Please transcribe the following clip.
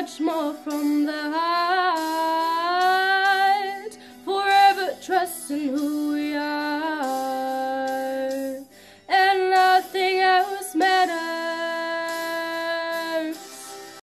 much more from the heart. Forever trusting who